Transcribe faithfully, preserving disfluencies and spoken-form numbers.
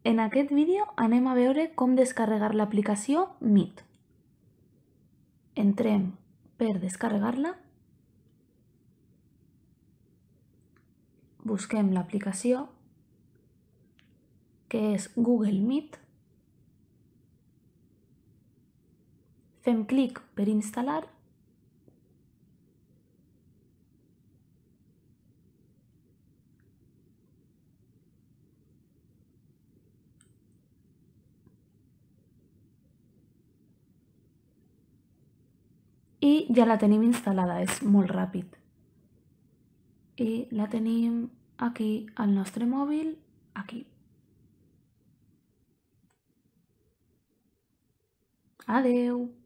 En aquest vídeo anem a veure com descarregar l'aplicació Meet. Entrem per descarregar-la, busquem l'aplicació, que és Google Meet, fem clic per instal·lar i ja la tenim instal·lada, és molt ràpid. I la tenim aquí al nostre mòbil, aquí. Adeu!